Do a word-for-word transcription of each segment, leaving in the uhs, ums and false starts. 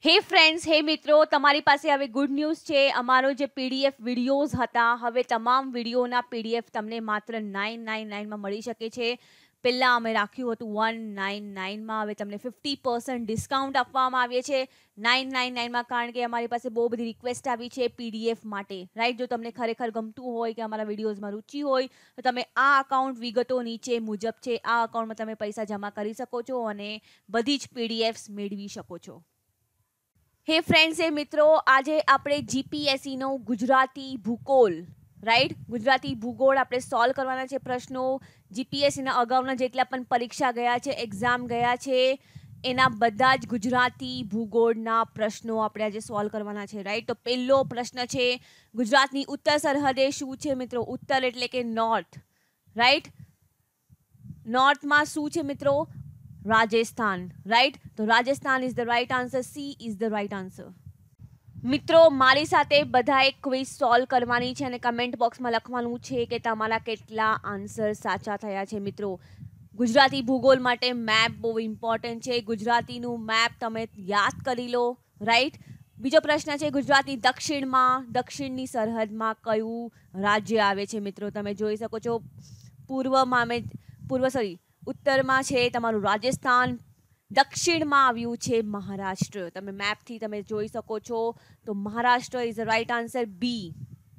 હે ફ્રેન્ડ્સ, હે મિત્રો, તમારી પાસે હવે ગુડ ન્યૂઝ છે. અમારો જે પીડીએફ વિડીયોઝ હતા, હવે તમામ વિડીયોના પીડીએફ તમને માત્ર નાઇન નાઇન નાઇનમાં મળી શકે છે. પહેલાં અમે રાખ્યું હતું વન નાઇન નાઇનમાં, હવે તમને ફિફ્ટી પર્સન્ટ ડિસ્કાઉન્ટ આપવામાં આવે છે નાઇન નાઇન નાઇનમાં, કારણ કે અમારી પાસે બહુ બધી રિક્વેસ્ટ આવી છે પીડીએફ માટે, રાઈટ. જો તમને ખરેખર ગમતું હોય કે અમારા વિડીયોઝમાં રુચિ હોય તો તમે આ અકાઉન્ટ વિગતો નીચે મુજબ છે, આ અકાઉન્ટમાં તમે પૈસા જમા કરી શકો છો અને બધી જ પીડીએફ્સ મેળવી શકો છો. હે ફ્રેન્ડ્સ, હે મિત્રો, આજે આપણે જીપીએસસીનો ગુજરાતી ભૂગોળ, રાઈટ, ગુજરાતી ભૂગોળ આપણે સોલ્વ કરવાના છે પ્રશ્નો. જીપીએસસીના અગાઉના જેટલા પણ પરીક્ષા ગયા છે, એક્ઝામ ગયા છે, એના બધા જ ગુજરાતી ભૂગોળના પ્રશ્નો આપણે આજે સોલ્વ કરવાના છે, રાઈટ. તો પહેલો પ્રશ્ન છે, ગુજરાતની ઉત્તર સરહદે શું છે મિત્રો? ઉત્તર એટલે કે નોર્થ, રાઈટ. નોર્થમાં શું છે મિત્રો? રાજસ્થાન, રાઈટ. તો Rajasthan is the right answer. C is the right answer. મિત્રો, મારી સાથે બધાએ ક્વિઝ સોલ્વ કરવાની છે અને કમેન્ટ બોક્સમાં લખવાનું છે કે તમારા કેટલા આન્સર સાચા થયા છે. મિત્રો, ગુજરાતી ભૂગોળ માટે મેપ બહુ ઇમ્પોર્ટન્ટ છે. ગુજરાતીનું મેપ તમે યાદ કરી લો, રાઈટ. બીજો પ્રશ્ન છે, ગુજરાતની દક્ષિણમાં, દક્ષિણની સરહદમાં કયું રાજ્ય આવે છે? મિત્રો, તમે જોઈ શકો છો પૂર્વમાં અમે પૂર્વ સોરી ઉત્તરમાં છે તમારું રાજસ્થાન, દક્ષિણમાં આવ્યું છે મહારાષ્ટ્ર. તમે મેપથી તમે જોઈ શકો છો, તો Maharashtra is the right answer. B.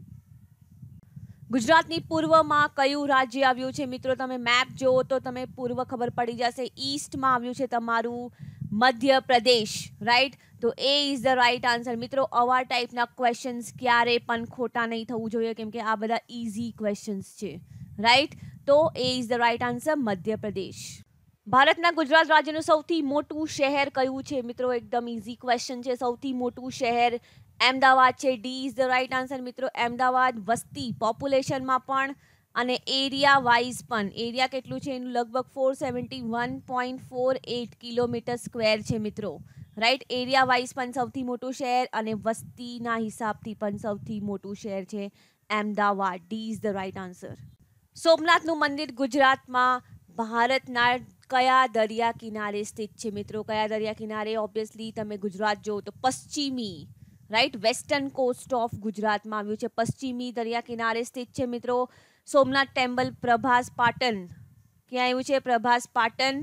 ગુજરાતની પૂર્વમાં કયું રાજ્ય આવ્યું છે? મિત્રો, તમે મેપ જુઓ તો તમે પૂર્વ ખબર પડી જશે. ઈસ્ટમાં આવ્યું છે તમારું મધ્યપ્રદેશ, રાઈટ. તો A is the right answer. મિત્રો, આવા ટાઈપના ક્વેશ્ચન્સ ક્યારે પણ ખોટા નહીં થવું જોઈએ, કેમ કે આ બધા ઇઝી ક્વેશ્ચન્સ છે, રાઈટ. તો A is the right answer, Madhya Pradesh. ભારતના ગુજરાત રાજ્યનું સૌથી મોટું શહેર કયું છે? મિત્રો, એકદમ ઇઝી ક્વેશ્ચન છે. સૌથી મોટું શહેર અમદાવાદ છે. D is the right answer. મિત્રો, અમદાવાદ વસ્તી પોપ્યુલેશનમાં પણ અને એરિયા વાઇઝ પણ, એરિયા કેટલું છે એનું લગભગ four seventy one point four eight kilometre square છે મિત્રો, રાઈટ. એરિયા વાઇઝ પણ સૌથી મોટું શહેર અને વસ્તીના હિસાબથી પણ સૌથી મોટું શહેર છે Ahmedabad. D is the right answer. સોમનાથનું મંદિર ગુજરાતમાં ભારતના કયા દરિયા કિનારે સ્થિત છે? મિત્રો, કયા દરિયા કિનારે? ઓબ્વિયસલી તમે ગુજરાત જો તો પશ્ચિમી, રાઈટ, વેસ્ટર્ન કોસ્ટ ઓફ ગુજરાતમાં આવ્યું છે. પશ્ચિમી દરિયા કિનારે સ્થિત છે મિત્રો. સોમનાથ ટેમ્પલ પ્રભાસ પાટણ ક્યાં આવ્યું છે? પ્રભાસ પાટણ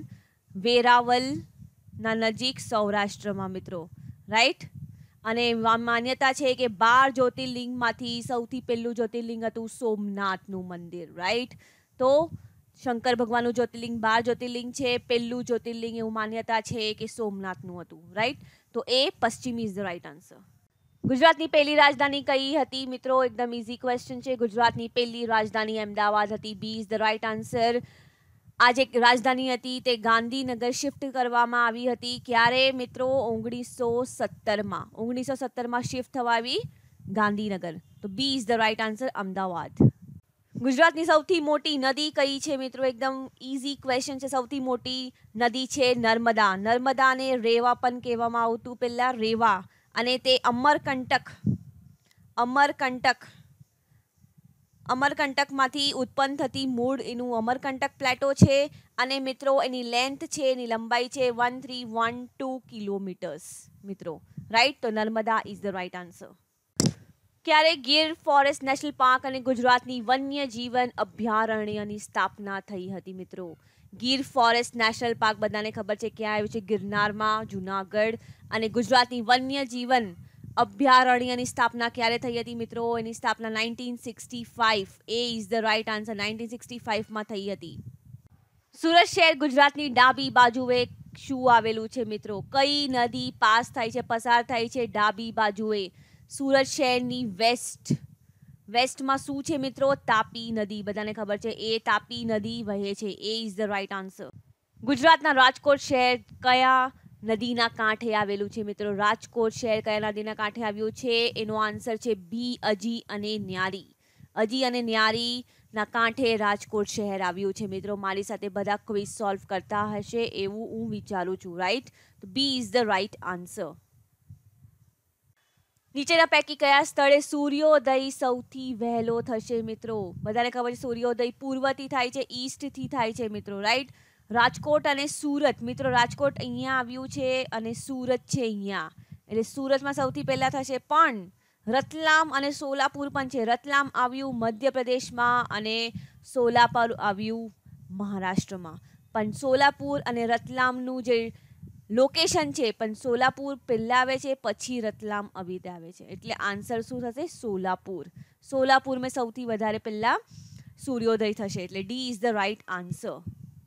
વેરાવલના નજીક સૌરાષ્ટ્રમાં મિત્રો, રાઈટ. અને માન્યતા છે કે બાર જ્યોતિર્લિંગમાંથી સૌથી પહેલું જ્યોતિર્લિંગ હતું સોમનાથનું મંદિર, રાઈટ. તો શંકર ભગવાનનું જ્યોતિર્લિંગ બાર જ્યોતિર્લિંગ છે, પહેલું જ્યોતિર્લિંગ એવું માન્યતા છે કે સોમનાથનું હતું, રાઈટ. તો એ પશ્ચિમી ઇઝ ધ રાઈટ આન્સર. ગુજરાતની પહેલી રાજધાની કઈ હતી? મિત્રો, એકદમ ઇઝી ક્વેશ્ચન છે. ગુજરાતની પહેલી રાજધાની અમદાવાદ હતી. B is the right answer. આ જે રાજધાની હતી તે ગાંધીનગર શિફ્ટ કરવામાં આવી હતી. ક્યારે? મિત્રો, ઓગણીસો સત્તરમાં ઓગણીસો સત્તરમાં શિફ્ટ થવા આવી ગાંધીનગર. તો B is the right answer, Ahmedabad. ગુજરાતની સૌથી મોટી નદી કઈ છે? મિત્રો, એકદમ ઇઝી ક્વેશ્ચન છે. સૌથી મોટી નદી છે નર્મદા. નર્મદાને રેવા પણ કહેવામાં આવતું પહેલાં, રેવા, અને તે અમરકંટક અમરકંટક અમરકંટકમાંથી ઉત્પન્ન થતી મૂળ એનું અમરકંટક પ્લેટો છે. અને મિત્રો, એની લેન્થ છે, એની લંબાઈ છે one three one two kilometres મિત્રો, રાઈટ. તો Narmada is the right answer. ક્યારે ગીર ફોરેસ્ટ નેશનલ પાર્ક અને ગુજરાતની વન્ય જીવન અભયારણ્યની સ્થાપના થઈ હતી? મિત્રો, ગીર ફોરેસ્ટ નેશનલ પાર્ક બધાને ખબર છે ક્યાં આવ્યું છે? ગિરનારમાં, જુનાગઢ. અને ગુજરાતની વન્ય જીવન અભયારણ્યની સ્થાપના ક્યારે થઈ હતી? મિત્રો, એની સ્થાપના nineteen sixty five. A is the right answer. Nineteen sixty ફાઈવમાં થઈ હતી. સુરત શહેર ગુજરાતની ડાબી બાજુએ શું આવેલું છે? મિત્રો, કઈ નદી પાસ થાય છે, પસાર થાય છે ડાબી બાજુએ? સુરત શહેરની વેસ્ટ વેસ્ટમાં શું છે મિત્રો? તાપી નદી. બધાને ખબર છે એ તાપી નદી વહે છે. A is the right answer. ગુજરાતના રાજકોટ શહેર કયા નદીના કાંઠે આવેલું છે? મિત્રો, રાજકોટ શહેર કયા નદીના કાંઠે આવ્યું છે? એનો આન્સર છે બી, અજી અને ન્યારી. અજી અને ન્યારીના કાંઠે રાજકોટ શહેર આવ્યું છે મિત્રો. મારી સાથે બધા ક્વિઝ સોલ્વ કરતા હશે એવું હું વિચારું છું, રાઈટ. તો B is the right answer. નીચેના પૈકી કયા સ્થળે સૂર્યોદય સૌથી વહેલો થશે? મિત્રો, બધાને ખબર છે સૂર્યોદય પૂર્વથી થાય છે, ઈસ્ટથી થાય છે મિત્રો, રાઈટ. રાજકોટ અને સુરત મિત્રો, રાજકોટ અહીંયા આવ્યું છે અને સુરત છે અહીંયા. એટલે સુરતમાં સૌથી પહેલા થશે, પણ રતલામ અને સોલાપુર પણ છે. રતલામ આવ્યું મધ્યપ્રદેશમાં અને સોલાપુર આવ્યું મહારાષ્ટ્રમાં. પણ સોલાપુર અને રતલામનું જે લોકેશન છે, પણ સોલાપુર પહેલા આવે છે, પછી રતલામ આવી રીતે આવે છે. એટલે આન્સર શું થશે? સોલાપુર. સોલાપુર મેં સૌથી વધારે પહેલા સૂર્યોદય થશે. એટલે D is the right answer.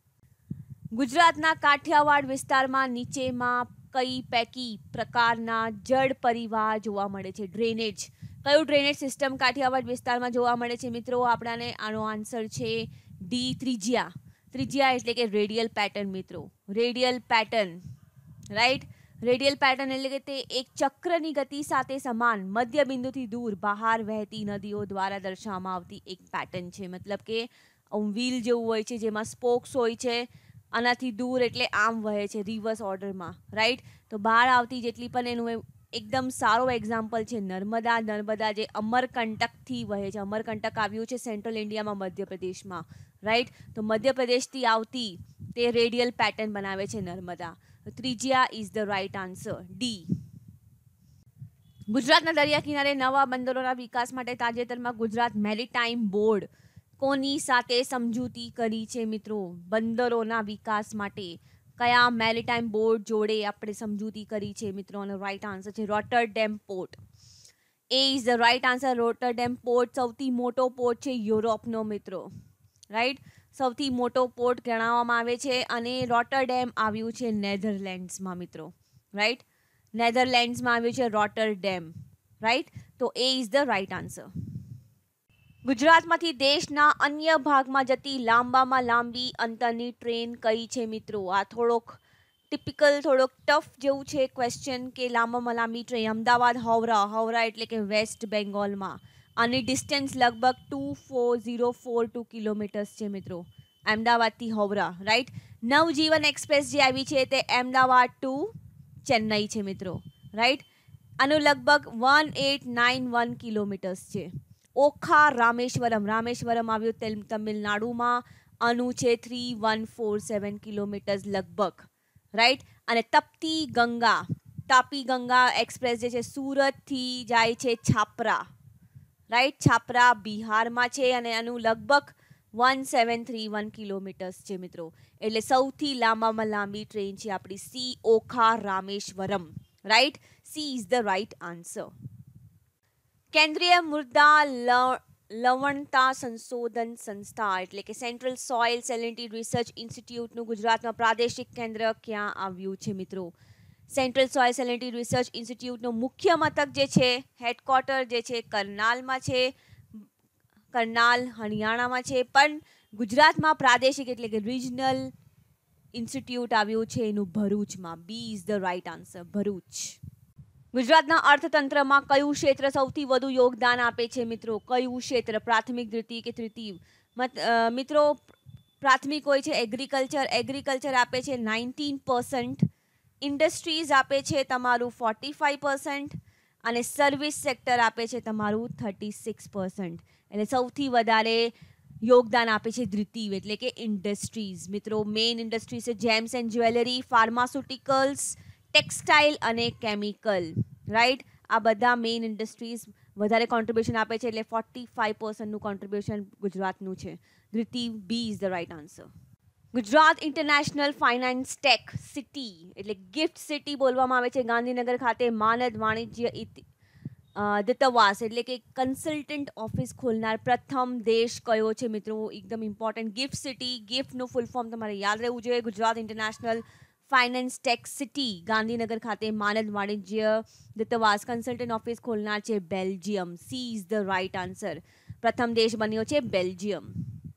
ગુજરાતના કાઠિયાવાડ વિસ્તારમાં નીચેમાં કઈ પૈકી પ્રકારના જળ પરિવાહ જોવા મળે છે? ડ્રેનેજ. કયું ડ્રેનેજ સિસ્ટમ કાઠિયાવાડ વિસ્તારમાં જોવા મળે છે મિત્રો? આપણાને આનો આન્સર છે ડી, ત્રિજ્યા. ત્રિજ્યા એટલે કે રેડિયલ પેટર્ન મિત્રો. Radial pattern, right. Radial pattern એટલે કે તે એક ચક્રની ગતિ સાથે સમાન મધ્ય બિંદુથી દૂર બહાર વહેતી નદીઓ દ્વારા દર્શાવવામાં આવતી એક પેટર્ન છે. મતલબ કે વ્હીલ જેવું હોય છે, જેમાં સ્પોક્સ હોય છે. આનાથી દૂર એટલે આમ વહે છે રિવર્સ ઓર્ડરમાં, રાઈટ. તો બહાર આવતી જેટલી પણ એનું એકદમ સારો એક્ઝામ્પલ છે નર્મદા. નર્મદા જે અમરકંટકથી વહે છે. અમરકંટક આવ્યું છે સેન્ટ્રલ ઇન્ડિયામાં, મધ્યપ્રદેશમાં, રાઈટ. તો મધ્યપ્રદેશથી આવતી તે રેડિયલ પેટર્ન બનાવે છે નર્મદા. ત્રિજ્યા is the right answer, D. ગુજરાતના દરિયા કિનારે નવા બંદરોના વિકાસ માટે તાજેતરમાં ગુજરાત મેરીટાઈમ બોર્ડ કોની સાથે સમજૂતી કરી છે મિત્રો? બંદરોના વિકાસ માટે કયા મેરીટાઈમ બોર્ડ જોડે આપણે સમજૂતી કરી છે મિત્રો? અને રાઈટ આન્સર છે Rotterdam port. A is the right answer. Rotterdam port સૌથી મોટો પોર્ટ છે યુરોપનો મિત્રો, રાઈટ. સૌથી મોટો પોર્ટ ગણાવવામાં આવે છે અને રોટરડેમ આવ્યું છે નેધરલેન્ડ્સમાં મિત્રો, રાઈટ. નેધરલેન્ડ્સમાં આવ્યું છે રોટરડેમ, રાઈટ. તો A is the right answer. ગુજરાતમાંથી દેશના અન્ય ભાગમાં જતી લાંબામાં લાંબી અંતરની ટ્રેન કઈ છે મિત્રો? આ થોડોક ટિપિકલ, થોડોક ટફ જેવું છે ક્વેશ્ચન કે લાંબામાં લાંબી ટ્રેન અમદાવાદ હાવરા. હાવરા એટલે કે વેસ્ટ બેંગોલમાં. આની ડિસ્ટન્સ લગભગ two four zero four two kilometres છે મિત્રો, અમદાવાદથી હાવરા, રાઈટ. નવજીવન એક્સપ્રેસ જે આવી છે તે અમદાવાદ ટુ ચેન્નઈ છે મિત્રો, રાઈટ. આનું લગભગ one eight nine one kilometres છે. ઓખા રામેશ્વરમ. રામેશ્વરમ આવ્યું તમિલનાડુમાં. આનું છે three one four seven kilometres લગભગ, રાઈટ. અને તપતી ગંગા, તાપી ગંગા એક્સપ્રેસ જે છે સુરતથી જાય છે છાપરા, રાઈટ. છાપરા બિહારમાં છે અને આનું લગભગ one seven three one kilometres છે મિત્રો. એટલે સૌથી લાંબામાં લાંબી ટ્રેન છે આપણી C, Okha Rameswaram, right. C is the right answer. કેન્દ્રીય મૃદા લવણતા સંશોધન સંસ્થા એટલે કે સેન્ટ્રલ સોઇલ સેલિનિટી રિસર્ચ ઇન્સ્ટિટ્યૂટનું ગુજરાતમાં પ્રાદેશિક કેન્દ્ર ક્યાં આવ્યું છે મિત્રો? સેન્ટ્રલ સોઇલ સેલિનિટી રિસર્ચ ઇન્સ્ટિટ્યૂટનું મુખ્ય મથક જે છે, હેડક્વાર્ટર જે છે કરનાલમાં છે. કરનાલ હરિયાણામાં છે, પણ ગુજરાતમાં પ્રાદેશિક એટલે કે રિજનલ ઇન્સ્ટિટ્યૂટ આવ્યું છે એનું ભરૂચમાં. B is the right answer, Bharuch. ગુજરાતના અર્થતંત્રમાં કયું ક્ષેત્ર સૌથી વધુ યોગદાન આપે છે મિત્રો? કયું ક્ષેત્ર? પ્રાથમિક, દ્વિતીય કે તૃતીય? મિત્રો પ્રાથમિક હોય છે એગ્રીકલ્ચર. એગ્રીકલ્ચર આપે છે નાઇન્ટીન પર્સન્ટ. ઇન્ડસ્ટ્રીઝ આપે છે તમારું ફોર્ટી ફાઈવ પર્સન્ટ અને સર્વિસ સેક્ટર આપે છે તમારું થર્ટી સિક્સ પર્સન્ટ. એટલે સૌથી વધારે યોગદાન આપે છે દ્વિતીય એટલે કે ઇન્ડસ્ટ્રીઝ મિત્રો. મેઇન ઇન્ડસ્ટ્રીઝ છે gems and jewellery, pharmaceuticals, textile અને કેમિકલ, રાઈટ. આ બધા મેઇન ઇન્ડસ્ટ્રીઝ વધારે કોન્ટ્રીબ્યુશન આપે છે. એટલે ફોર્ટી ફાઈવ પર્સન્ટનું કોન્ટ્રીબ્યુશન ગુજરાતનું છે. દ્વિતીય, B is the right answer. Gujarat international finance tech city એટલે ગિફ્ટ સિટી બોલવામાં આવે છે ગાંધીનગર ખાતે. માનદ વાણિજ્ય દૂતાવાસ એટલે કે કન્સલ્ટન્ટ ઓફિસ ખોલનાર પ્રથમ દેશ કયો છે મિત્રો? એકદમ ઇમ્પોર્ટન્ટ. ગિફ્ટ સિટી, ગિફ્ટનું ફૂલ ફોર્મ તમારે યાદ રહેવું જોઈએ. Gujarat international finance tech city Gandhinagar ખાતે માનદ વાણિજ્ય દૂતાવાસ કન્સલ્ટન્ટ ઓફિસ ખોલનાર છે Belgium. C is the right answer. પ્રથમ દેશ બન્યો છે બેલ્જિયમ.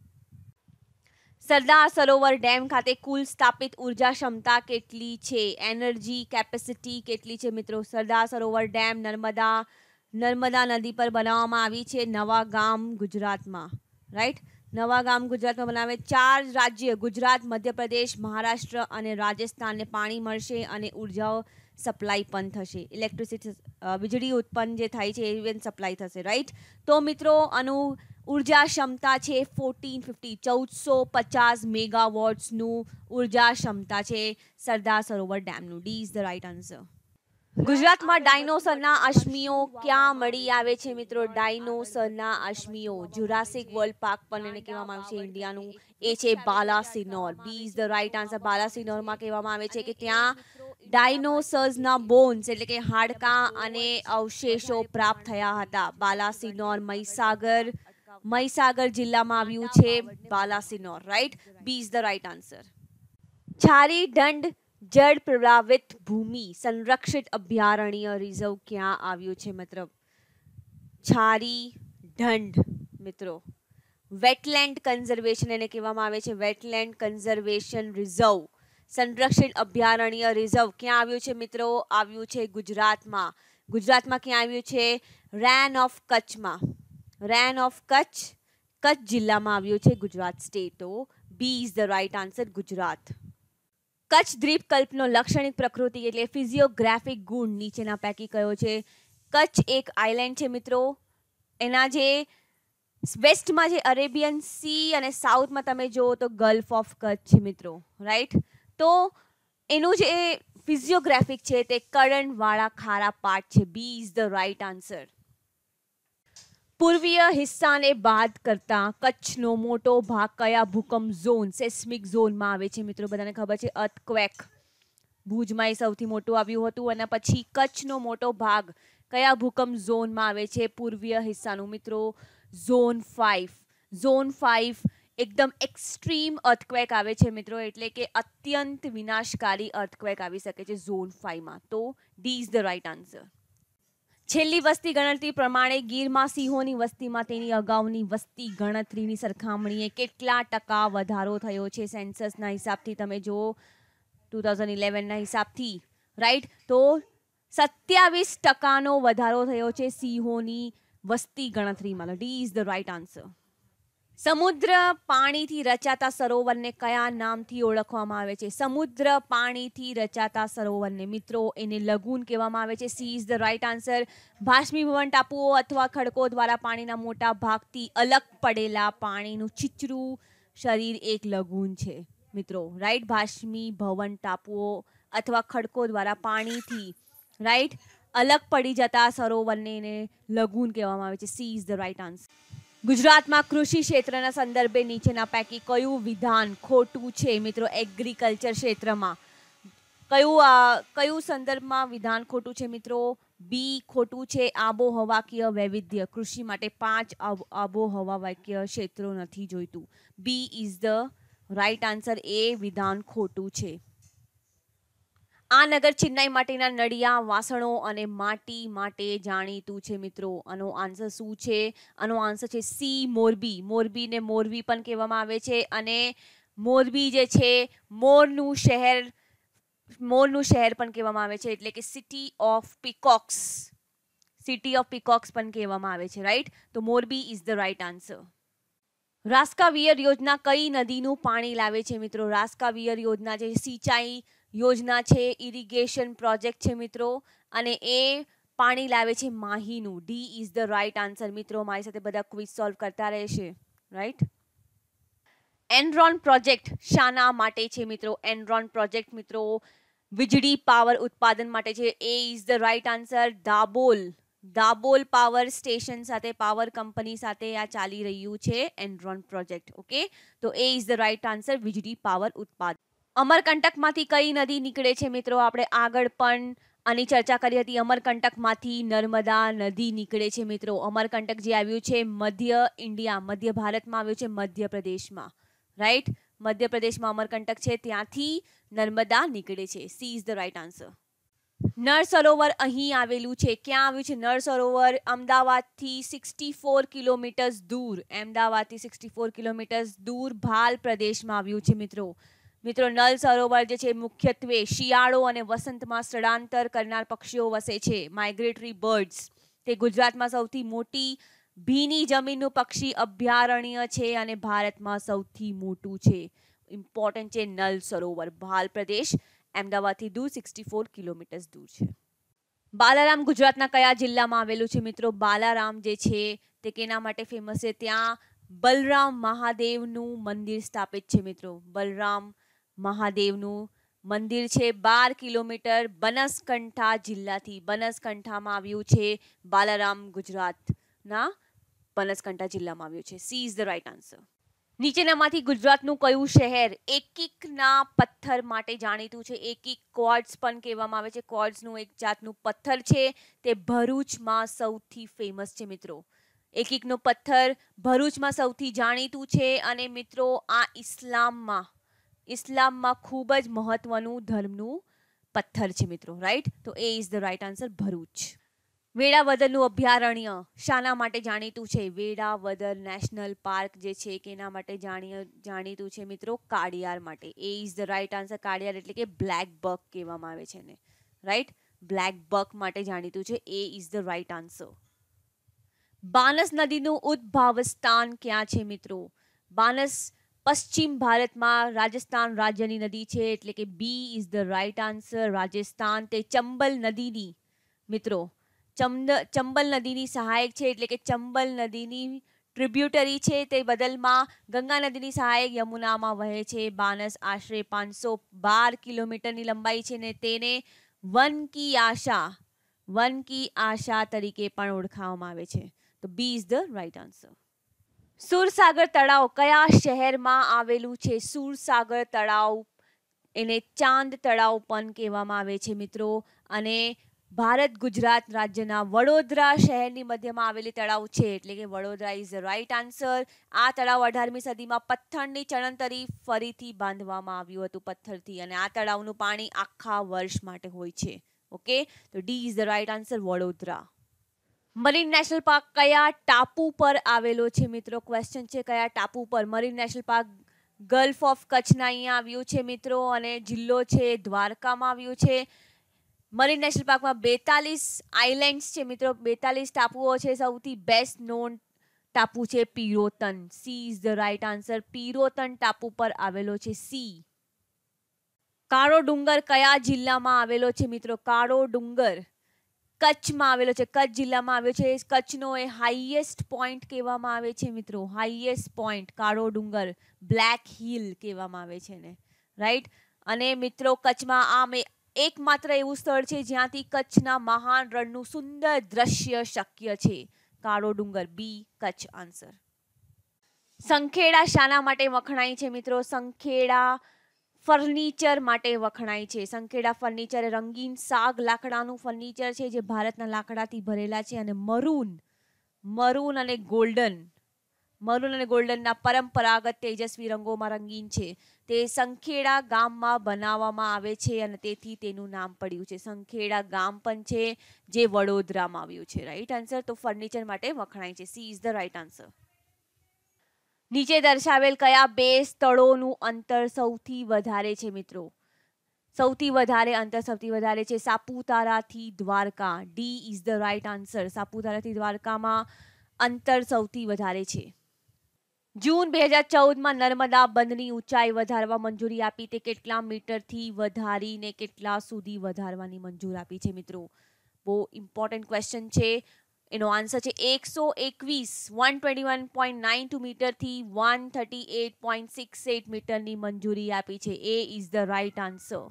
સરદાર સરોવર ડેમ ખાતે કુલ સ્થાપિત ઉર્જા ક્ષમતા કેટલી છે? એનર્જી કેપેસિટી કેટલી છે મિત્રો? સરદાર સરોવર ડેમ નર્મદા નર્મદા નદી પર બનાવવામાં આવી છે નવા ગામ ગુજરાતમાં, રાઈટ. નવા ગામ ગુજરાતમાં બનાવે. ચાર રાજ્ય ગુજરાત, મધ્યપ્રદેશ, મહારાષ્ટ્ર અને રાજસ્થાનને પાણી મળશે અને ઉર્જાઓ સપ્લાય પણ થશે. ઇલેક્ટ્રિસિટી વીજળી ઉત્પન્ન જે થાય છે એ સપ્લાય થશે, રાઈટ. તો મિત્રો આનું ઉર્જા ક્ષમતા છે ફોર્ટીન ફિફ્ટી ચૌદસો પચાસ મેગાવોટ્સનું ઉર્જા ક્ષમતા છે સરદાર સરોવર ડેમનું. D is the right answer. ગુજરાતમાં ડાયનોસરના અશ્મિઓ ક્યાં મળી આવે છે મિત્રો? ડાયનોસરના અશ્મિઓ જુરાસિક વર્લ્ડ પાર્ક પણ એને કહેવામાં આવે છે ઇન્ડિયાનું, એ છે Balasinor. B is the right answer. બાલાસિનોરમાં કહેવામાં આવે છે કે ત્યાં ડાયનોસર્સના બોન્સ એટલે કે હાડકાં અને અવશેષો પ્રાપ્ત થયા હતા. બાલાસિનોર મહીસાગર મહીસાગર જિલ્લામાં આવ્યું છે Balasinor, right? B is the right answer. Chhari Dhand જળ પ્રભાવિત ભૂમિ સંરક્ષિત અભયારણ્ય રિઝર્વ ક્યાં આવ્યું છે? મતલબ છારી દંડ મિત્રો વેટલેન્ડ કન્ઝર્વેશન એને કહેવામાં આવે છે. વેટલેન્ડ કન્ઝર્વેશન રિઝર્વ સંરક્ષિત અભયારણ્ય રિઝર્વ ક્યાં આવ્યું છે મિત્રો? આવ્યું છે ગુજરાતમાં. ગુજરાતમાં ક્યાં આવ્યું છે? રેન ઓફ કચ્છમાં. રેન ઓફ કચ્છ કચ્છ જિલ્લામાં આવ્યું છે ગુજરાત સ્ટેટ. તો B is the right answer, Gujarat. Kutch દ્વીપકલ્પનો લાક્ષણિક પ્રકૃતિ એટલે ફિઝિયોગ્રાફિક ગુણ નીચેના પૈકી કયો છે? કચ્છ એક આઇલેન્ડ છે મિત્રો. એના જે વેસ્ટમાં જે અરેબિયન સી અને સાઉથમાં તમે જુઓ તો ગલ્ફ ઓફ કચ્છ છે મિત્રો, રાઈટ? તો એનું જે ફિઝિયોગ્રાફિક છે તે કરણવાળા ખારા પાટ છે. B is the right answer. પૂર્વીય હિસ્સાને બાદ કરતા કચ્છનો મોટો ભાગ કયા ભૂકંપ ઝોન સેસ્મિક ઝોનમાં આવે છે મિત્રો? બધાને ખબર છે અર્થક્વેક ભુજમાં એ સૌથી મોટું આવ્યું હતું, અને પછી કચ્છનો મોટો ભાગ કયા ભૂકંપ ઝોનમાં આવે છે? પૂર્વીય હિસ્સાનું મિત્રો ઝોન ફાઇવ. ઝોન ફાઇવ એકદમ એક્સ્ટ્રીમ અર્થક્વેક આવે છે મિત્રો, એટલે કે અત્યંત વિનાશકારી અર્થક્વેક આવી શકે છે ઝોન ફાઇવમાં. તો D is the right answer. છેલ્લી વસ્તી ગણતરી પ્રમાણે ગીરમાં સિંહોની વસ્તીમાં તેની અગાઉની વસ્તી ગણતરીની સરખામણીએ કેટલા ટકા વધારો થયો છે? સેન્સસના હિસાબથી તમે જુઓ ટુ થાઉઝન્ડ ઇલેવનના હિસાબથી, રાઈટ? તો સત્યાવીસ ટકાનો વધારો થયો છે સિંહોની વસ્તી ગણતરીમાં. D is the right answer. સમુદ્ર પાણીથી રચાતા સરોવરને કયા નામથી ઓળખવામાં આવે છે? સમુદ્ર પાણીથી રચાતા સરોવરને મિત્રો એને લગૂન કહેવામાં આવે છે. C is the right answer. બાષ્પીભવન ટાપુઓ અથવા ખડકો દ્વારા પાણીના મોટા ભાગથી અલગ પડેલા પાણીનું છીછરું શરીર એક લગૂન છે મિત્રો, રાઈટ? બાષ્પીભવન ટાપુઓ અથવા ખડકો દ્વારા પાણીથી રાઈટ અલગ પડી જતા સરોવરને એને લગૂન કહેવામાં આવે છે. C is the right answer. ગુજરાતમાં કૃષિ ક્ષેત્રના સંદર્ભે નીચેના પૈકી કયું વિધાન ખોટું છે મિત્રો? એગ્રીકલ્ચર ક્ષેત્રમાં કયું કયું સંદર્ભમાં વિધાન ખોટું છે મિત્રો? બી ખોટું છે આબોહવાકીય વૈવિધ્ય. કૃષિ માટે પાંચ આબોહવાકીય ક્ષેત્રો નથી જોઈતું. B is the right answer. એ વિધાન ખોટું છે. આ નગર ચેન્નાઈ માટેના નળિયા વાસણો અને માટી માટે જાણીતું છે મિત્રો. આનો આન્સર શું છે? આનો આન્સર છે સી મોરબી. મોરબીને મોરબી પણ કહેવામાં આવે છે, અને મોરબી જે છે મોરનું શહેર મોરનું શહેર પણ કહેવામાં આવે છે, એટલે કે city of peacocks. City of peacocks પણ કહેવામાં આવે છે, રાઈટ? તો Morbi is the right answer. રાસ્કાવિયર યોજના કઈ નદીનું પાણી લાવે છે મિત્રો? રાસ્કાવિયર યોજના જે સિંચાઈ યોજના છે, ઇરિગેશન પ્રોજેક્ટ છે મિત્રો, અને એ પાણી લાવે છે માહીનું. D is the right answer. મિત્રો મારી સાથે બધા ક્વિઝ સોલ્વ કરતા રહેશે, રાઈટ? એનરોન પ્રોજેક્ટ શાના માટે છે મિત્રો? એનરોન પ્રોજેક્ટ મિત્રો વીજળી પાવર ઉત્પાદન માટે છે. A is the right answer. Dabhol Dabhol power station સાથે પાવર કંપની સાથે આ ચાલી રહ્યું છે એનરોન પ્રોજેક્ટ. ઓકે, તો A is the right answer. વીજળી પાવર ઉત્પાદન. અમરકંટકમાંથી કઈ નદી નીકળે છે મિત્રો? આપણે આગળ પણ આની ચર્ચા કરી હતી. અમરકંટકમાંથી નર્મદા નદી નીકળે છે મિત્રો. અમરકંટક જે આવ્યું છે મધ્ય ઇન્ડિયા મધ્ય ભારતમાં આવ્યું છે, મધ્યપ્રદેશમાં, રાઈટ? મધ્યપ્રદેશમાં અમરકંટક છે, ત્યાંથી નર્મદા નીકળે છે. C is the right answer. Nal Sarovar અહીં આવેલું છે. ક્યાં આવ્યું છે નળ સરોવર? અમદાવાદથી સિક્સટી ફોર કિલોમીટર્સ દૂર અમદાવાદથી સિક્સટી ફોર કિલોમીટર્સ દૂર ભાલ પ્રદેશમાં આવ્યું છે મિત્રો. મિત્રો નળ સરોવર જે છે મુખ્યત્વે શિયાળો અને વસંતમાં સ્થળાંતર કરનાર પક્ષીઓ વસે છે, માઇગ્રેટરી બર્ડ્સ. તે ગુજરાતમાં સૌથી મોટી ભીની જમીનનું પક્ષી અભયારણ્ય છે અને ભારતમાં સૌથી મોટું છે. ઇમ્પોર્ટન્ટ છે નળ સરોવર. ભાલ પ્રદેશ અમદાવાદથી દૂર સિક્સટી ફોર કિલોમીટર્સ દૂર છે. બાલારામ ગુજરાતના કયા જિલ્લામાં આવેલું છે મિત્રો? બાલારામ જે છે તે કેના માટે ફેમસ છે? ત્યાં બલરામ મહાદેવનું મંદિર સ્થાપિત છે મિત્રો. બલરામ મહાદેવનું મંદિર છે બાર કિલોમીટર બનાસકાંઠા જિલ્લાથી. બનાસકાંઠામાં આવ્યું છે. બાલારામ ગુજરાતના બનાસકાંઠા જિલ્લામાં આવ્યું છે. C is the right answer. નીચેનામાંથી ગુજરાતનું કયું શહેર એકિકના પથ્થર માટે જાણીતું છે? એકિક ક્વાર્ટ્ઝ પણ કહેવામાં આવે છે. ક્વાર્ટ્ઝનું એક જાતનું પથ્થર છે, તે ભરૂચમાં સૌથી ફેમસ છે મિત્રો. એકિકનો પથ્થર ભરૂચમાં સૌથી જાણીતું છે અને મિત્રો આ ઇસ્લામમાં ઇસ્લામમાં ખૂબ જ મહત્વનું ધર્મનું પથ્થર છે મિત્રો. રાઈટ, તો A is the right answer Bharuch. વેળાવદરનું અભયારણ્ય શાના માટે જાણીતું છે? વેળાવદર નેશનલ પાર્ક જે છે કે એના માટે જાણી જાણીતું છે મિત્રો? કાળિયાર માટે. A is the right answer. કાળિયાર એટલે કે બ્લેક બક કહેવામાં આવે છે એને. રાઈટ, બ્લેક બક માટે જાણીતું છે. A is the right answer. Banas નદીનું ઉદ્ભવ સ્થાન ક્યાં છે મિત્રો? બાનસ પશ્ચિમ ભારતમાં રાજસ્થાન રાજ્યની નદી છે, એટલે કે B is the right answer. Rajasthan તે ચંબલ નદીની મિત્રો ચંબલ નદીની સહાયક છે, એટલે કે ચંબલ નદીની ટ્રિબ્યુટરી છે. તે બદલમાં ગંગા નદીની સહાયક યમુનામાં વહે છે. બાનસ આશરે પાંચસો બાર કિલોમીટરની લંબાઈ છે ને તેને વન કી આશા વન કી આશા તરીકે પણ ઓળખાવવામાં આવે છે. તો B is the right answer. સુરસાગર તળાવ કયા શહેરમાં આવેલું છે? સુરસાગર તળાવ એને ચાંદ તળાવ પણ કહેવામાં આવે છે મિત્રો અને ભારત ગુજરાત રાજ્યના વડોદરા શહેરની મધ્યમાં આવેલી તળાવ છે, એટલે કે Vadodara is the right answer. આ તળાવ અઢારમી સદીમાં પથ્થરની ચણતરી ફરીથી બાંધવામાં આવ્યું હતું પથ્થરથી અને આ તળાવનું પાણી આખા વર્ષ માટે હોય છે. ઓકે, તો D is the right answer Vadodara. Marine national park કયા ટાપુ પર આવેલો છે મિત્રો? ક્વેશ્ચન છે કયા ટાપુ પર. Marine national park gulf of કચ્છના અહીંયા આવ્યું છે મિત્રો અને જિલ્લો છે દ્વારકામાં આવ્યું છે. મરીન નેશનલ પાર્કમાં બેતાલીસ આઇલેન્ડ્સ છે મિત્રો. બેતાલીસ ટાપુઓ છે. સૌથી બેસ્ટ નોન ટાપુ છે Pirotan. C is the right answer. Pirotan ટાપુ પર આવેલો છે સી. કાળો ડુંગર કયા જિલ્લામાં આવેલો છે મિત્રો? કાળો ડુંગર કચ્છમાં આવેલો છે. કચ્છ જિલ્લામાં આવ્યો છે. કચ્છનો એ હાઈએસ્ટ પોઈન્ટ કહેવામાં આવે છે મિત્રો. હાઈએસ્ટ પોઈન્ટ કાળો ડુંગર, બ્લેક હિલ કહેવામાં આવે છે ને. રાઈટ, અને મિત્રો કચ્છમાં આમ એકમાત્ર એવું સ્થળ છે જ્યાંથી કચ્છના મહાન રણનું સુંદર દ્રશ્ય શક્ય છે. કાળો ડુંગર. બી કચ્છ આન્સર. સંખેડા શાના માટે વખણાય છે મિત્રો? સંખેડા ફર્નિચર માટે વખણાય છે. સંખેડા ફર્નિચર રંગીન સાગ લાકડાનું ફર્નિચર છે જે ભારતના લાકડાથી ભરેલા છે અને મરૂન મરૂન અને ગોલ્ડન મરૂન અને ગોલ્ડનના પરંપરાગત તેજસ્વી રંગોમાં રંગીન છે. તે સંખેડા ગામમાં બનાવવામાં આવે છે અને તેથી તેનું નામ પડ્યું છે. સંખેડા ગામ પણ છે જે વડોદરામાં આવ્યું છે. Right answer. તો ફર્નિચર માટે વખણાય છે. C is the right answer. નીચે દર્શાવેલ કયા બે સ્થળોનું અંતર સૌથી વધારે છે મિત્રો? સૌથી વધારે અંતર સૌથી વધારે છે સાપુતારાથી દ્વારકા. D is the right answer. સાપુતારાથી દ્વારકામાં અંતર સૌથી વધારે છે. જૂન બે હજાર ચૌદમાં નર્મદા બંધની ઊંચાઈ વધારવા મંજૂરી આપી. તે કેટલા મીટરથી વધારીને કેટલા સુધી વધારવાની મંજૂર આપી છે મિત્રો? બહુ ઇમ્પોર્ટન્ટ ક્વેશ્ચન છે. એનો આન્સર છે એકસો એકવીસ one twenty one point nine two મીટરથી one thirty eight point six eight મીટરની મંજૂરી આપી છે. A is the right answer.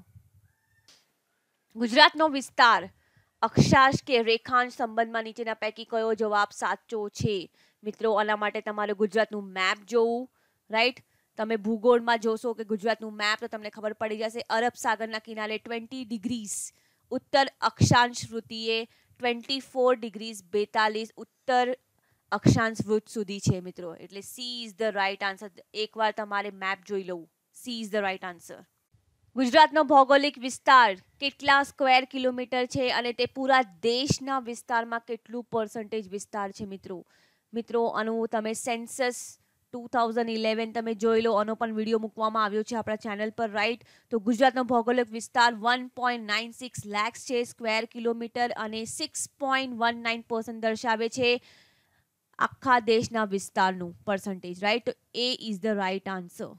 ગુજરાતનો વિસ્તાર અક્ષાંશ કે રેખાંશ સંબંધમાં નીચેના પૈકી કયો જવાબ સાચો છે મિત્રો? આના માટે તમારે ગુજરાતનું મેપ જોવું. રાઈટ, તમે ભૂગોળમાં જોશો કે ગુજરાતનું મેપ તો તમને ખબર પડી જશે. અરબ સાગરના કિનારે ટ્વેન્ટી ડિગ્રીઝ ઉત્તર અક્ષાંશ વૃત્તિએ ટ્વેન્ટી ફોર ડિગ્રીઝ બેતાલીસ ઉત્તર અક્ષાંશ વૃત્ત સુધી છે મિત્રો. એટલે C is the right answer. એકવાર તમારે મેપ જોઈ લઉં. C is the right answer. ગુજરાતનો ભૌગોલિક વિસ્તાર કેટલા સ્ક્વેર કિલોમીટર છે અને તે પૂરા દેશના વિસ્તારમાં કેટલું પર્સન્ટેજ વિસ્તાર છે મિત્રો? મિત્રો આનું તમે સેન્સસ ટુ થાઉઝન્ડ ઇલેવન તમે જોઈ લો. આનો પણ વિડીયો મૂકવામાં આવ્યો છે આપણા ચેનલ પર. રાઈટ, તો ગુજરાતનો ભૌગોલિક વિસ્તાર one point nine six lakhs છે સ્ક્વેર કિલોમીટર અને six point one nine percent દર્શાવે છે આખા દેશના વિસ્તારનું પર્સન્ટેજ. રાઈટ, તો A is the right answer.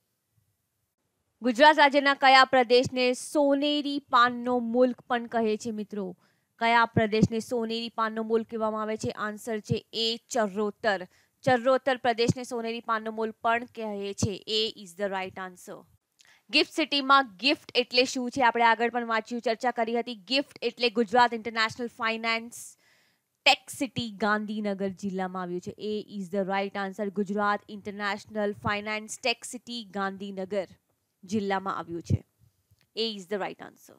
Gujarat રાજ્યના કયા પ્રદેશને સોનેરી પાનનો મુલ્ક પણ કહે છે મિત્રો? કયા પ્રદેશને સોનેરી પાનનો મુલ્ક કહેવામાં આવે છે? આન્સર છે એ ચરોતર. ચરોતર પ્રદેશને સોનેરી પાનનો મુલ્ક પણ કહે છે. A is the right answer. Gift સિટીમાં ગિફ્ટ એટલે શું છે આપણે આગળ પણ વાંચ્યું, ચર્ચા કરી હતી. ગિફ્ટ એટલે Gujarat international finance tech city Gandhinagar જિલ્લામાં આવ્યું છે. A is the right answer. Gujarat international finance tech city Gandhinagar જિલ્લામાં આવ્યું છે. A is the right answer.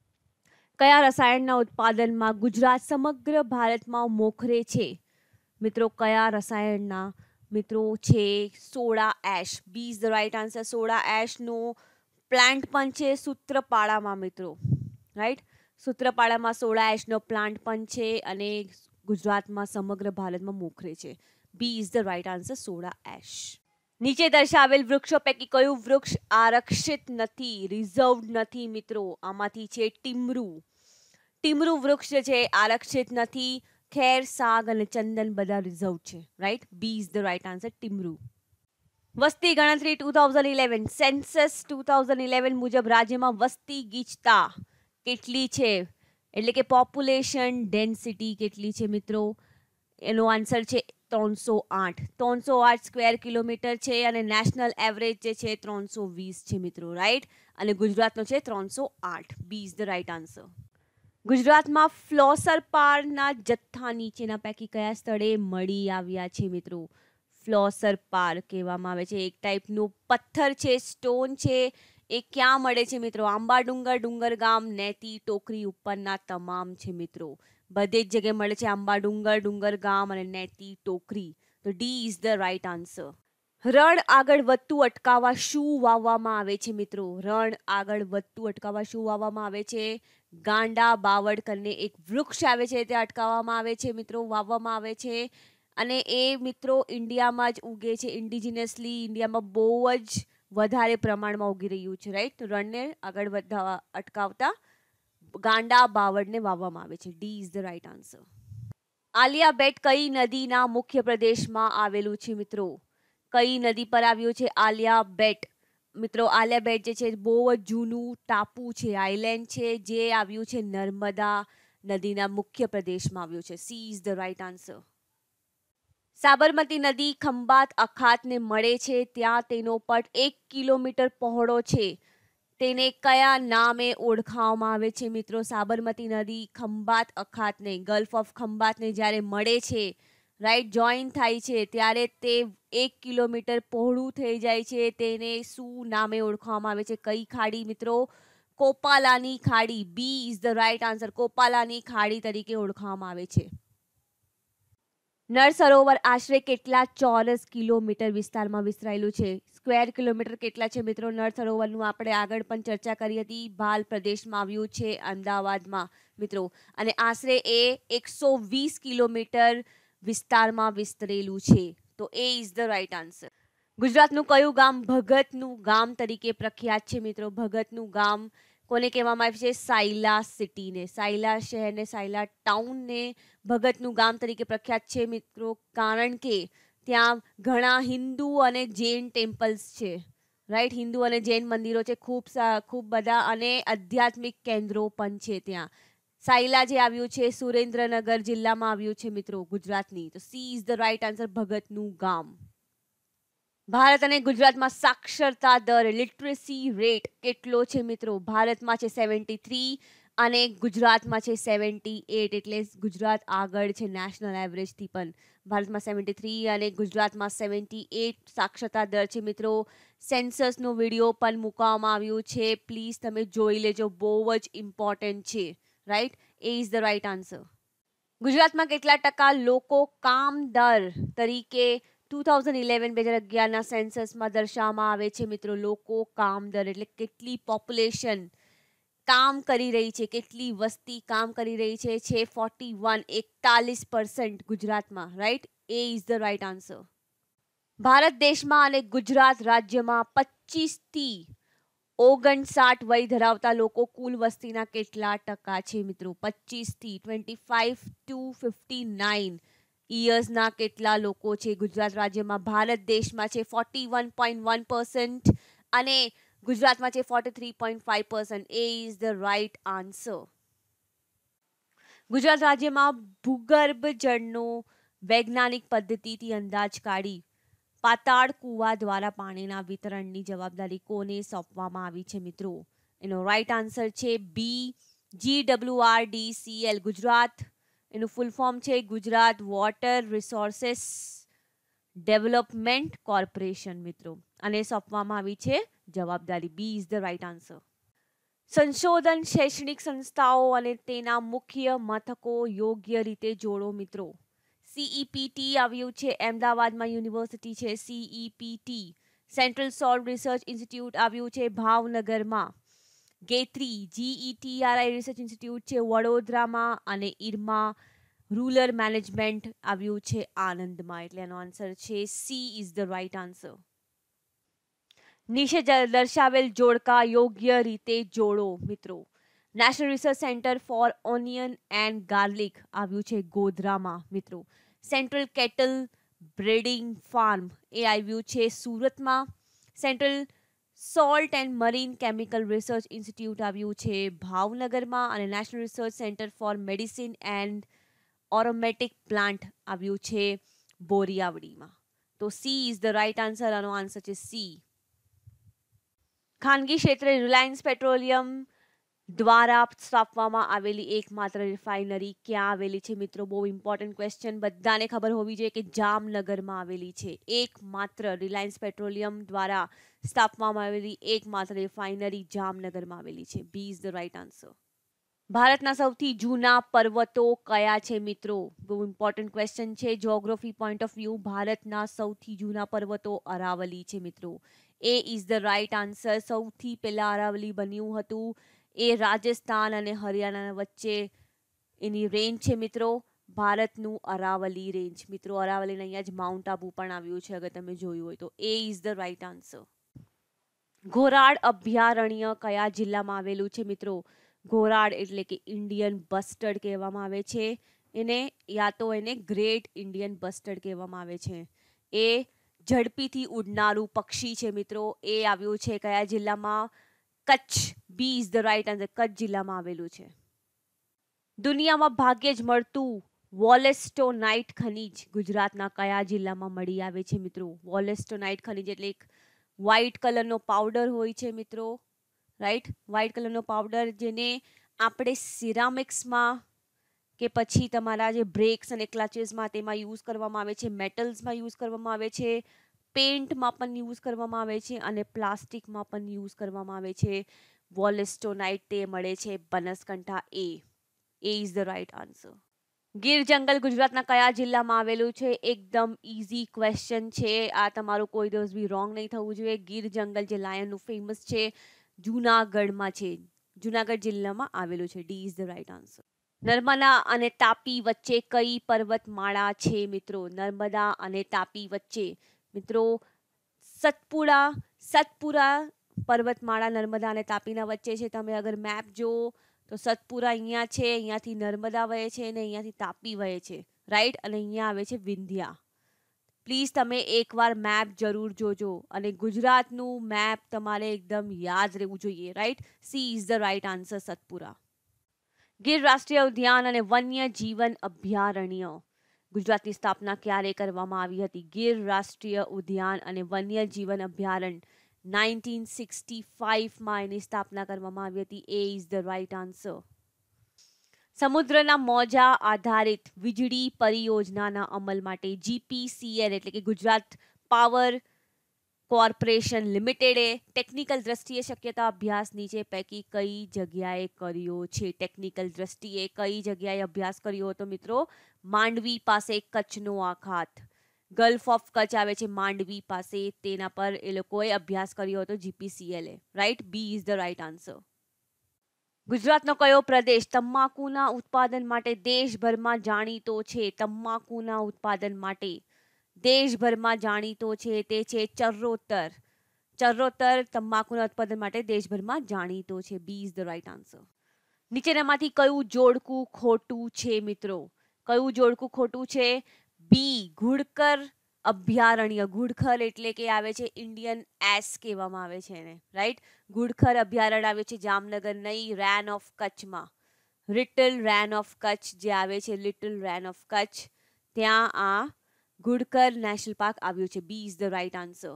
કયા રસાયણના ઉત્પાદનમાં ગુજરાત સમગ્ર ભારતમાં મોખરે છે? મિત્રો કયા રસાયણના મિત્રો છે? Soda ash. B is the right answer. Soda એશનો પ્લાન્ટ પણ છે સૂત્રપાડામાં મિત્રો, રાઈટ. સૂત્રપાડામાં સોડા એશનો પ્લાન્ટ પણ છે અને ગુજરાતમાં સમગ્ર ભારતમાં મોખરે છે. B is the right answer, soda ash. નીચે દર્શાવેલ વૃક્ષો પૈકી કયું વૃક્ષ આરક્ષિત નથી, રિઝર્વડ નથી મિત્રો? આમાંથી છે ટીમરૂ. ટીમરૂ વૃક્ષ જે છે આરક્ષિત નથી. ખેર, સાગ અને ચંદન બધા રિઝર્વ છે, right. B is the right answer, ટીમરૂ. વસ્તી ગણતરી two thousand eleven census two thousand eleven મુજબ રાજ્યમાં વસ્તી ગીચતા કેટલી છે? એટલે કે પોપ્યુલેશન ડેન્સિટી કેટલી છે મિત્રો? એનો આન્સર છે ત્રણસો આઠ. ત્રણસો આઠ સ્ક્વેર કિલોમીટર છે અને નેશનલ એવરેજ જે છે ત્રણસો વીસ છે મિત્રો, રાઈટ. અને ગુજરાતનો છે ત્રણસો આઠ. B is the right answer. ગુજરાતમાં ફ્લોસર પારના જથ્થા નીચેના પૈકી કયા સ્થળે મળી આવ્યા છે મિત્રો? ફ્લોસર પાર કહેવામાં આવે છે, એક ટાઈપનું પથ્થર છે, સ્ટોન છે. એ ક્યાં મળે છે મિત્રો? આંબા ડુંગર, ડુંગર ગામ, નેતી, ટોકરી ઉપરના તમામ છે મિત્રો. બધે જ જગ્યાએ મળે છે આંબા ડુંગર, ડુંગર ગામ અને નેતી, ટોકરી. તો D is the right answer. રણ આગળ વધતું અટકાવવા શું વાવવામાં આવે છે મિત્રો? રણ આગળ વધતું અટકાવવા શું વાવવામાં આવે છે? ગાંડા બાવળ કરીને એક વૃક્ષ આવે છે તે અટકાવવામાં આવે છે મિત્રો, વાવવામાં આવે છે. અને એ મિત્રો ઇન્ડિયામાં જ ઉગે છે, ઇન્ડિજિનસલી ઇન્ડિયામાં બહુ જ વધારે પ્રમાણમાં ઉગી રહ્યું છે, રાઈટ. રણને આગળ વધવા અટકાવતા ગાંડા બાવળને વાવવામાં આવે છે. D is the right answer. Aliya Bet કઈ નદીના મુખ્ય પ્રદેશમાં આવેલું છે મિત્રો? કઈ નદી પર આવ્યું છે આલિયા બેટ? મિત્રો આલિયા બેટ જે છે બહુ જ જૂનું ટાપુ છે, આઇલેન્ડ છે, જે આવ્યું છે નર્મદા નદીના મુખ્ય પ્રદેશમાં આવ્યું છે. C is the right answer. Sabarmati નદી ખંભાત અખાતને મળે છે ત્યાં તેનો પટ એક કિલોમીટર પહોળો છે. તેને કયા નામે ઓળખાવવામાં આવે છે મિત્રો? સાબરમતી નદી ખંભાત અખાતને, ગલ્ફ ઓફ ખંભાતને જ્યારે મળે છે, રાઈટ, જોઈન થાય છે ત્યારે તે એક કિલોમીટર પહોળું થઈ જાય છે. તેને શું નામે ઓળખવામાં આવે છે? કઈ ખાડી મિત્રો? કોપાલાની ખાડી. B is the right answer. કોપાલાની ખાડી તરીકે ઓળખવામાં આવે છે. નળ સરોવર આશરે કેટલા ચોરસ કિલોમીટર વિસ્તારમાં વિસ્તરાયેલું છે? સ્ક્વેર કિલોમીટર કેટલા છે મિત્રો નળ સરોવરનું? આપણે આગળ પણ ચર્ચા કરી હતી. ભાલ પ્રદેશમાં આવ્યું છે, અમદાવાદમાં મિત્રો. અને આશરે એ એકસો વીસ કિલોમીટર વિસ્તારમાં વિસ્તરેલું છે. તો A is the right answer. ગુજરાતનું કયું ગામ ભગતનું ગામ તરીકે પ્રખ્યાત છે મિત્રો? ભગતનું ગામ કોને કહેવામાં આવે છે? સાયલા સિટીને, સાયલા શહેરને, સાયલા ટાઉનને ભગતનું ગામ તરીકે પ્રખ્યાત છે મિત્રો, કારણ કે ત્યાં ઘણા હિન્દુ અને જૈન ટેમ્પલ્સ છે, રાઈટ. હિન્દુ અને જૈન મંદિરો છે ખૂબ ખૂબ બધા, અને આધ્યાત્મિક કેન્દ્રો પણ છે ત્યાં. સાયલા જે આવ્યું છે સુરેન્દ્રનગર જિલ્લામાં આવ્યું છે મિત્રો, ગુજરાતની. તો C is the right answer, ભગતનું ગામ. ભારત અને ગુજરાતમાં સાક્ષરતા દર, લિટરસી રેટ કેટલો છે મિત્રો? ભારતમાં છે સેવન્ટી થ્રી અને ગુજરાતમાં છે સેવન્ટી એટ. એટલે ગુજરાત આગળ છે નેશનલ એવરેજથી પણ. ભારતમાં સેવન્ટી થ્રી અને ગુજરાતમાં સેવન્ટી એટ સાક્ષરતા દર છે મિત્રો. સેન્સસનો વિડીયો પણ મૂકવામાં આવ્યું છે, પ્લીઝ તમે જોઈ લેજો, બહુ જ ઇમ્પોર્ટન્ટ છે, right. A is the right answer. ગુજરાતમાં કેટલા ટકા લોકો કામદાર તરીકે ટુ થાઉઝન્ડ ઇલેવન બે હજાર અગિયારના સેન્સસમાં દર્શાવવામાં આવે છે મિત્રો? લોકો કામદાર એટલે કેટલી પોપ્યુલેશન કામ કરી રહી છે, કેટલી વસ્તી કામ કરી રહી છે? છે ફોર્ટી વન, એકતાલીસ પર્સન્ટ ગુજરાતમાં, right. A is the right answer. Bharat દેશમાં અને ગુજરાત રાજ્યમાં પચીસથી ઓગણસાઠ વય ધરાવતા લોકો કુલ વસ્તીના કેટલા ટકા છે મિત્રો? પચીસથી twenty five to fifty nine ઇયર્સના કેટલા લોકો છે ગુજરાત રાજ્યમાં? ભારત દેશમાં છે forty one point one percent અને ગુજરાતમાં છે forty three point five percent. A is the right answer. Gujarat રાજ્યમાં ભૂગર્ભ જળનો વૈજ્ઞાનિક પદ્ધતિથી અંદાજ કાઢી પાતાળ કુવા દ્વારા પાણીના વિતરણની જવાબદારી કોને સોંપવામાં આવી છે મિત્રો? એનો રાઈટ આન્સર છે B, G W R D C L, Gujarat. એનું ફૂલ ફોર્મ છે Gujarat water resources development corporation મિત્રો. અને સોંપવામાં આવી છે જવાબદારી. B is the right answer. સંશોધન શૈક્ષણિક સંસ્થાઓ અને તેના મુખ્ય મથકો યોગ્ય રીતે જોડો મિત્રો. સીઈપીટી આવ્યું છે અમદાવાદમાં યુનિવર્સિટી છે CEPT. Central salt research institute આવ્યું છે ભાવનગરમાં. ગેત્રી જીઈટીઆરઆઈ રિસર્ચ ઇન્સ્ટિટ્યૂટ છે વડોદરામાં. અને ઇરમા રૂરલ મેનેજમેન્ટ આવ્યું છે આનંદમાં. એટલે એનો આન્સર છે C is the right answer. નીચે દર્શાવેલ જોડકા યોગ્ય રીતે જોડો મિત્રો. National research centre for onion and garlic આવ્યું છે ગોધરામાં મિત્રો. સેન્ટ્રલ કેટલ બ્રીડિંગ ફાર્મ એ આવ્યું છે સુરતમાં. Central salt and marine chemical research institute આવ્યું છે ભાવનગરમાં. અને national research centre for medicine and aromatic plant આવ્યું છે બોરિયાવડીમાં. તો C is the right answer. આનો આન્સર છે સી. ખાનગી ક્ષેત્રે રિલાયન્સ પેટ્રોલિયમ દ્વારા સ્થાપવામાં આવેલી એકમાત્ર રિફાઇનરી ક્યાં આવેલી છે મિત્રો? બહુ ઇમ્પોર્ટન્ટ ક્વેશ્ચન. બધાને ખબર હોવી જોઈએ કે જામનગરમાં આવેલી છે. એકમાત્ર રિલાયન્સ પેટ્રોલિયમ દ્વારા સ્થાપવામાં આવેલી એકમાત્ર રિફાઇનરી જામનગરમાં આવેલી છે. B is the right answer. ભારતના સૌથી જૂના પર્વતો કયા છે મિત્રો? બહુ ઇમ્પોર્ટન્ટ ક્વેશ્ચન છે. જ્યોગ્રાફી પોઈન્ટ ઓફ વ્યૂ ભારતના સૌથી જૂના પર્વતો અરાવલી છે મિત્રો. A is the right answer. સૌથી પહેલા અરાવલી બન્યું હતું એ રાજસ્થાન અને હરિયાણા વચ્ચે એની રેન્જ છે મિત્રો. ભારતનું અરાવલી રેન્જ મિત્રો. અરાવલીને અહીંયા જ માઉન્ટ આબુ પણ આવ્યું છે અગર તમે જોયું હોય તો. A is the right answer. ઘોરાડ અભયારણ્ય કયા જિલ્લામાં આવેલું છે મિત્રો? ઘોરાડ એટલે કે ઇન્ડિયન બસ્ટર્ડ કહેવામાં આવે છે એને, યા તો એને ગ્રેટ ઇન્ડિયન બસ્ટર્ડ કહેવામાં આવે છે. એ ઝડપીથી ઉડનારું પક્ષી છે મિત્રો. એ આવ્યું છે કયા જિલ્લામાં? Kutch. B is the right answer. Kutch જિલ્લામાં આવેલું છે. દુનિયામાં ભાગ્યે જ મળતું વોલેસ્ટોનાઇટ ખનીજ ગુજરાતના કયા જિલ્લામાં મળી આવે છે મિત્રો? વોલેસ્ટોનાઇટ ખનીજ એટલે એક વ્હાઇટ કલરનો પાવડર હોય છે મિત્રો. રાઈટ, વ્હાઇટ કલરનો પાવડર જેને આપણે સિરામિક્સમાં કે પછી તમારા જે બ્રેક્સ અને ક્લચીસમાં તેમાં યુઝ કરવામાં આવે છે. મેટલ્સમાં યુઝ કરવામાં આવે છે. પેન્ટમાં પણ યુઝ કરવામાં આવે છે. અને પ્લાસ્ટિકમાં પણ યુઝ કરવામાં આવે છે. વોલેસ્ટોનાઇટ તે મળે છે Banaskantha. A A is the right answer. Gir જંગલ ગુજરાતના કયા જિલ્લામાં આવેલું છે? એકદમ ઇઝી ક્વેશ્ચન છે આ. તમારું કોઈ દિવસ બી રોંગ નહીં થવું જોઈએ. ગીર જંગલ જે લાયનનું ફેમસ છે જુનાગઢમાં છે. જુનાગઢ જિલ્લામાં આવેલું છે. D is the right answer. Narmada અને તાપી વચ્ચે કઈ પર્વતમાળા છે મિત્રો? નર્મદા અને તાપી વચ્ચે મિત્રો સતપુડા સતપુરા પર્વતમાળા નર્મદા અને તાપીના વચ્ચે છે. તમે અગર મેપ જુઓ તો સતપુરા અહીંયા છે, અહીંયાથી નર્મદા વહે છે અને અહીંયાથી તાપી વહે છે. રાઈટ, અને અહીંયા આવે છે વિંધ્યા. પ્લીઝ તમે એકવાર મેપ જરૂર જોજો. અને ગુજરાતનું મેપ તમારે એકદમ યાદ રહેવું જોઈએ. Right, C is the right answer. Satpura. Gir રાષ્ટ્રીય ઉદ્યાન અને વન્ય જીવન અભયારણ્ય ગુજરાતની સ્થાપના ક્યારે કરવામાં આવી હતી? ગીર રાષ્ટ્રીય ઉદ્યાન અને વન્ય જીવન અભયારણ્ય નાઇન્ટીન સિક્સટી ફાઇવમાં એની સ્થાપના કરવામાં આવી હતી. A is the right answer. સમુદ્રના મોજા આધારિત વીજળી પરિયોજનાના અમલ માટે જીપીસીએલ એટલે કે ગુજરાત પાવર કોર્પોરેશન લિમિટેડે ટેકનિકલ દ્રષ્ટિએ શક્યતા અભ્યાસ નીચે પૈકી કઈ જગ્યાએ કર્યો છે? ટેકનિકલ દ્રષ્ટિએ કઈ જગ્યાએ અભ્યાસ કર્યો હતો મિત્રો? માંડવી પાસે કચ્છનો આખાત. ગલ્ફ ઓફ કચ્છ આવે છે માંડવી પાસે. તેના પર એ લોકોએ અભ્યાસ કર્યો હતો જીપીસીએલે. Right, B is the right answer. ગુજરાતનો કયો પ્રદેશ તમાકુના ઉત્પાદન માટે દેશભરમાં જાણીતો છે? તમાકુના ઉત્પાદન માટે દેશભરમાં જાણીતો છે તે છે ચરોતર. ચરોતર તમાકુના ઉત્પાદન માટે દેશભરમાં જાણીતો છે. B is the right answer. નીચેનામાંથી કયું જોડકું ખોટું છે મિત્રો? કયું જોડકું ખોટું છે? બી ઘુડખર અભયારણ્ય. ઘુડખર એટલે કે આવે છે ઇન્ડિયન એસ કહેવામાં આવે છે એને. રાઈટ, ઘુડખર અભયારણ્ય આવે છે જામનગર નહીં, રેન ઓફ કચ્છમાં. લિટલ રેન ઓફ કચ્છ જે આવે છે, લિટલ રેન ઓફ કચ્છ ત્યાં આ ગુડકર નેશનલ પાર્ક આવ્યું છે. B is the right answer.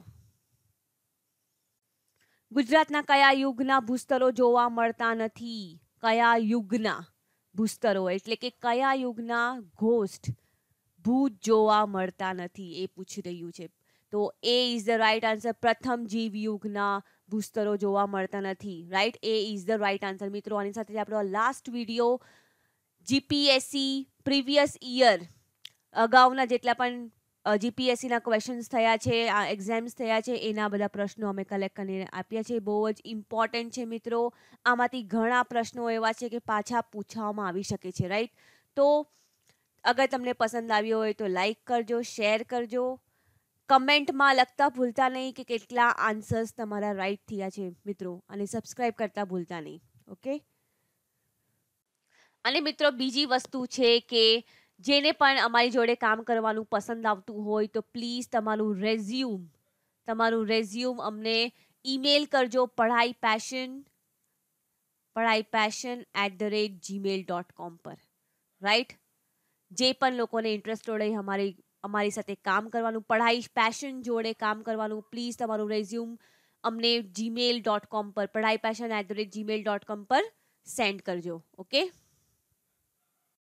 ગુજરાતના કયા યુગના ભૂસ્તરો જોવા મળતા નથી? કયા યુગના ભૂસ્તરો એટલે કે કયા યુગના ઘોસ્ટ ભૂત જોવા મળતા નથી એ પૂછી રહ્યું છે. તો A is the right answer. પ્રથમ જીવ યુગના ભૂસ્તરો જોવા મળતા નથી. Right, A is the right answer. મિત્રો, આની સાથે આપણો last video GPSC previous year અગાઉના જેટલા પણ જીપીએસસીના ક્વેશ્ચન્સ થયા છે, આ એક્ઝામ્સ થયા છે, એના બધા પ્રશ્નો અમે કલેક્ટ કરીને આપ્યા છે. બહુ જ ઇમ્પોર્ટન્ટ છે મિત્રો. આમાંથી ઘણા પ્રશ્નો એવા છે કે પાછા પૂછવામાં આવી શકે છે. રાઈટ, તો અગર તમને પસંદ આવ્યો હોય તો લાઈક કરજો, શેર કરજો, કમેન્ટમાં લખતા ભૂલતા નહીં કે કેટલા આન્સર્સ તમારા રાઈટ થયા છે મિત્રો, અને સબસ્ક્રાઈબ કરતા ભૂલતા નહીં. ઓકે. અને મિત્રો, બીજી વસ્તુ છે કે જેને પણ અમારી જોડે કામ કરવાનું પસંદ આવતું હોય તો પ્લીઝ તમારું રેઝ્યુમ તમારું રેઝ્યુમ અમને ઈમેલ કરજો Padhai passion Padhai passion at the rate Gmail dot com પર. રાઈટ, જે પણ લોકોને ઇન્ટરેસ્ટ હોય અમારી અમારી સાથે કામ કરવાનું, પઢાઈ પેશન જોડે કામ કરવાનું, પ્લીઝ તમારું રેઝ્યુમ અમને જીમેલ ડોટ કોમ પર Padhai passion at the rate Gmail dot com પર સેન્ડ કરજો. ઓકે.